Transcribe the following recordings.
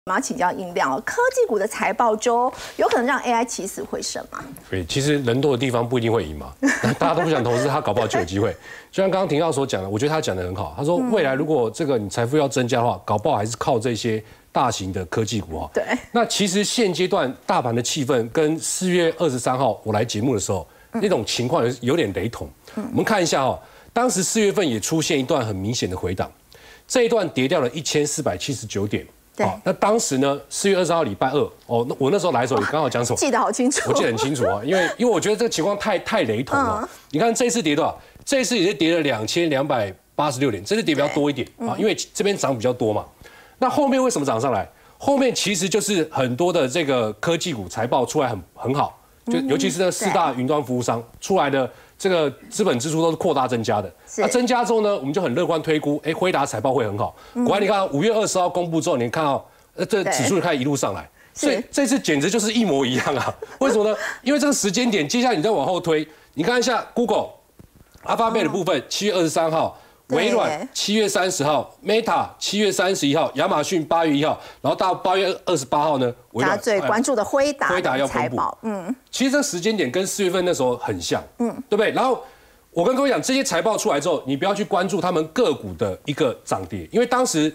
我们要请教英亮哦，科技股的财报周有可能让 AI 起死回生吗？ 对，其实人多的地方不一定会赢嘛，大家都不想投资，他搞不好就有机会。就像刚刚廷浩所讲的，我觉得他讲的很好。他说未来如果这个你财富要增加的话，搞不好还是靠这些大型的科技股哈。 对。 那其实现阶段大盘的气氛跟4月23号我来节目的时候那种情况有点雷同。我们看一下当时4月份也出现一段很明显的回档，这一段跌掉了1479点。那当时呢，4月22号礼拜二，我那时候来的时候也刚好讲什么， 记得好清楚， 我记得很清楚啊，因为我觉得这个情况太雷同了。你看这一次跌多少？这一次也是跌了2286点，这次跌比较多一点啊，因为这边涨比较多嘛。那后面为什么涨上来？后面其实就是很多的这个科技股财报出来很好，就尤其是那4大云端服务商出来的这个资本支出都是扩大增加的。那增加之后呢，我们就很乐观推估，辉达财报会很好。果然你看5月20号公布之后，你看到这指数就开始一路上来，所以这次简直就是一模一样啊！为什么呢？因为这个时间点，接下来你再往后推，你看一下 Google、Alphabet 的部分，7月23号。微软7月30号 ，Meta 7月31号，亚马逊8月1号，然后到8月28号呢， 大家最关注的辉达要公布。其实这个时间点跟4月份那时候很像，对不对？然后我跟各位讲，这些财报出来之后，你不要去关注他们个股的一个涨跌，因为当时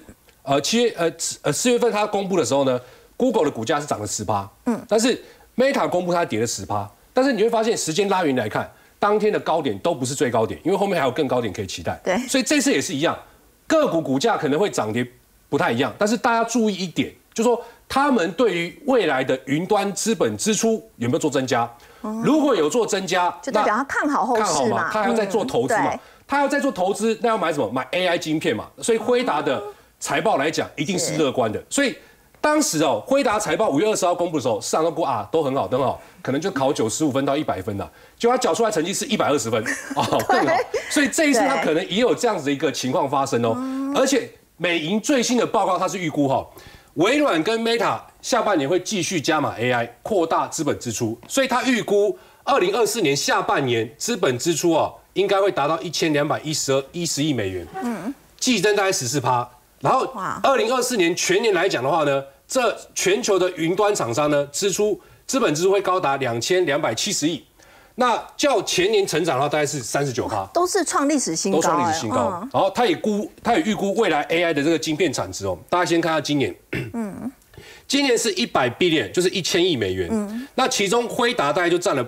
4月份它公布的时候呢 ，Google 的股价是涨了10%，但是 Meta 公布它跌了10%，但是你会发现时间拉远来看。当天的高点都不是最高点，因为后面还有更高点可以期待。 对， 所以这次也是一样，个股股价可能会涨跌不太一样，但是大家注意一点，就是说他们对于未来的云端资本支出有没有做增加？如果有做增加， 就代表他看好后市嘛， 他还要再做投资嘛，他要再做投资，那要买什么？买 AI 晶片嘛。所以辉达的财报来讲，一定是乐观的。所以当时辉达财报5月20号公布的时候，市场都估都很好，都很好，可能就考95分到100分了。结果他缴出来成绩是120分，更好。所以这一次他可能也有这样子的一个情况发生而且美银最新的报告它是预估微软跟 Meta 下半年会继续加码 AI， 扩大资本支出，所以他预估2024年下半年资本支出应该会达到1210亿美元，季增大概14%。然后2024年全年来讲的话呢，这全球的云端厂商呢资本支出会高达2270亿，那较前年成长的话大概是39%， 都是创历史新高， 然后他也预估未来 AI 的这个晶片产值大家先看下今年，今年是100 billion， 就是1000亿美元，那其中辉达大概就占了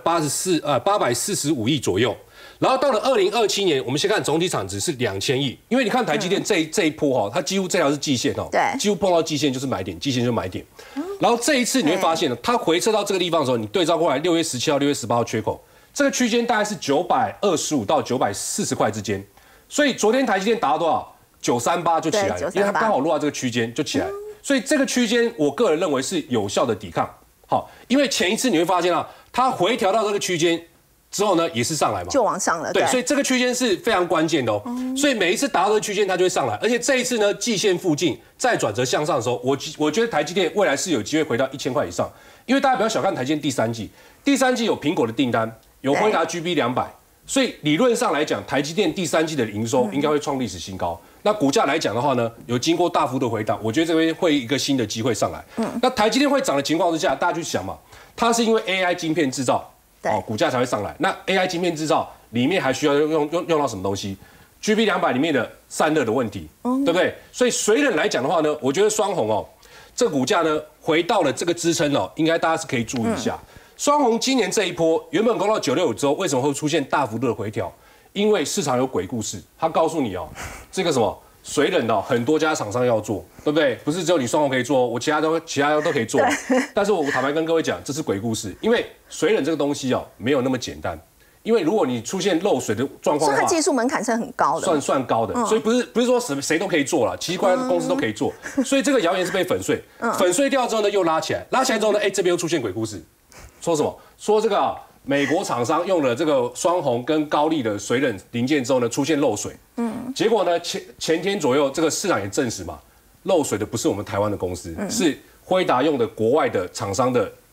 845亿左右。然后到了2027年，我们先看总体产值是2000亿，因为你看台积电这一波它几乎这条是季线对， 几乎碰到季线就是买点，季线就是买点。然后这一次你会发现它回撤到这个地方的时候，你对照过来6月17号、6月18号缺口，这个区间大概是925到940块之间，所以昨天台积电达到多少？938就起来了，因为它刚好落到这个区间就起来，所以这个区间我个人认为是有效的抵抗。好，因为前一次你会发现它回调到这个区间。之后呢，也是上来嘛， 就往上了。 对，所以这个区间是非常关键的所以每一次达到这个区间，它就会上来，而且这一次呢，季线附近再转折向上的时候，我觉得台积电未来是有机会回到1000块以上，因为大家不要小看台积电第三季有苹果的订单，有辉达 GB200，所以理论上来讲，台积电第三季的营收应该会创历史新高。那股价来讲的话呢，有经过大幅的回档，我觉得这边会一个新的机会上来。那台积电会涨的情况之下，大家去想嘛，它是因为 AI 晶片制造。股价才会上来。那 AI 晶片制造里面还需要用到什么东西 ？GB200里面的散热的问题，对不对？所以水冷来讲的话呢，我觉得双红这个股价呢回到了这个支撑应该大家是可以注意一下。双红今年这一波原本攻到965之后，为什么会出现大幅度的回调？因为市场有鬼故事，他告诉你这个什么。水冷很多家厂商要做，对不对？不是只有你双红可以做我其他都可以做。但是我坦白跟各位讲，这是鬼故事，因为水冷这个东西没有那么简单。因为如果你出现漏水的状况的话， 所以它技术门槛是很高的， 算高的。所以不是说谁都可以做了，奇奇怪怪的公司都可以做。所以这个谣言是被粉碎，粉碎掉之后呢，又拉起来，拉起来之后呢，这边又出现鬼故事，说什么？说这个美国厂商用了这个双红跟高力的水冷零件之后呢，出现漏水。结果呢，前天左右，这个市场也证实嘛，漏水的不是我们台湾的公司，是辉达用的国外的厂商的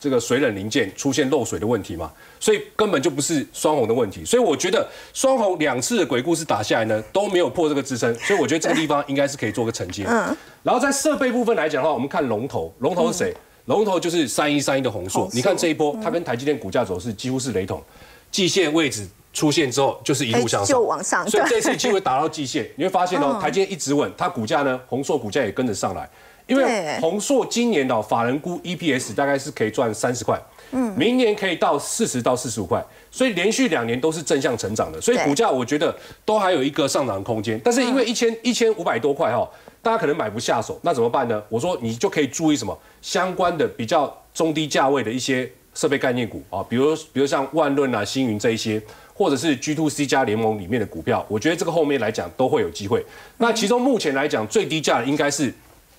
这个水冷零件出现漏水的问题嘛，所以根本就不是双红的问题。所以我觉得双红2次的鬼故事打下来呢，都没有破这个支撑，所以我觉得这个地方应该是可以做个承接。然后在设备部分来讲的话，我们看龙头，龙头是谁？龙头就是3131的宏硕。你看这一波，它跟台积电股价走势几乎是雷同，季线位置出现之后就是一路向上， 就往上。 所以这次机会打到季线，你会发现台积电一直稳，它股价呢，宏硕股价也跟着上来。因为宏硕今年法人估 EPS 大概是可以赚30块，明年可以到40到45块，所以连续2年都是正向成长的，所以股价我觉得都还有一个上涨空间。但是因为1500多块大家可能买不下手，那怎么办呢？我说你就可以注意什么相关的比较中低价位的一些设备概念股啊，比如像万润啊、星云这一些。或者是 G2C 加联盟里面的股票，我觉得这个后面来讲都会有机会。那其中目前来讲最低价的应该是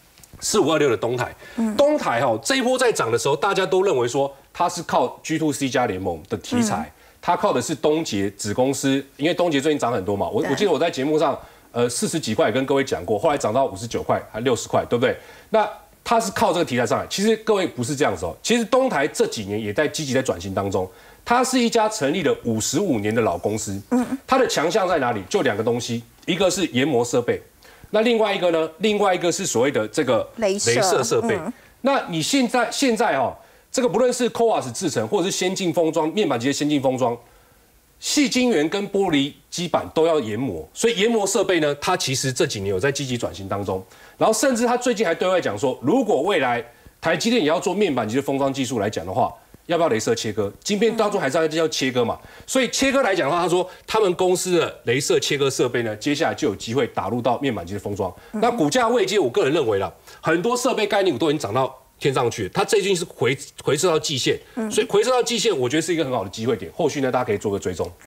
4526的东台，东台这一波在涨的时候，大家都认为说它是靠 G2C 加联盟的题材，它靠的是东捷子公司，因为东捷最近涨很多嘛，我记得我在节目上40几块跟各位讲过，后来涨到59块还60块，对不对？那它是靠这个题材上来，其实各位不是这样子其实东台这几年也在积极在转型当中。它是一家成立了55年的老公司，它的强项在哪里？就2个东西，一个是研磨设备，那另外一个呢？另外一个是所谓的这个雷射设备。那你现在这个不论是 CoWoS 制程或者是先进封装面板级的先进封装，矽晶圆跟玻璃基板都要研磨，所以研磨设备呢，它其实这几年有在积极转型当中，然后甚至它最近还对外讲说，如果未来台积电也要做面板级的封装技术来讲的话。要不要雷射切割？晶片当中还是要切割嘛，所以切割来讲的话，他说他们公司的雷射切割设备呢，接下来就有机会打入到面板级的封装。那股价位阶，我个人认为啦，很多设备概念股都已经涨到天上去了，它最近是回撤到季线，所以回撤到季线，我觉得是一个很好的机会点。后续呢，大家可以做个追踪。